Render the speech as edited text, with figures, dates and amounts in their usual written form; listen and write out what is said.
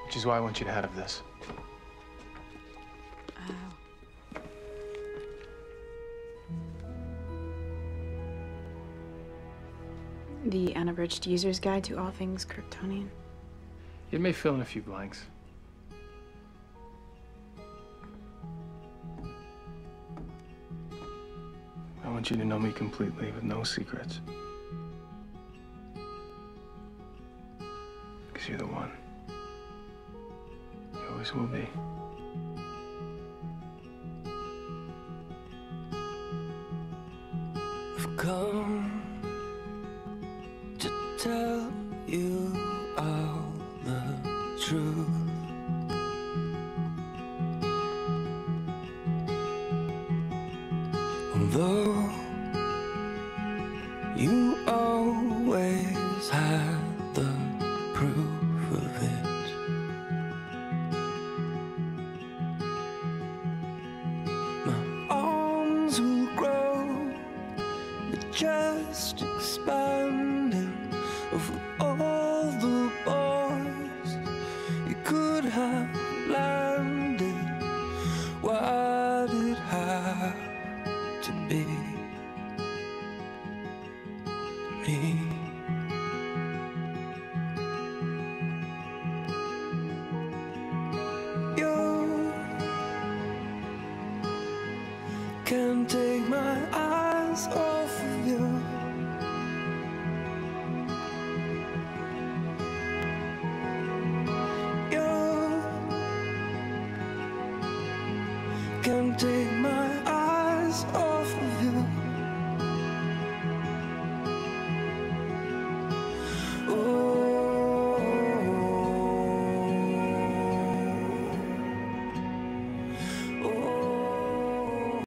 which is why I want you to have this. The unabridged user's guide to all things Kryptonian. It may fill in a few blanks. I want you to know me completely with no secrets. Because you're the one. You always will be. I've come to tell you all the truth. Although you always had the proof of it, my arms will grow, but just expanding over all the boys you could have landed. Why did it have to be me?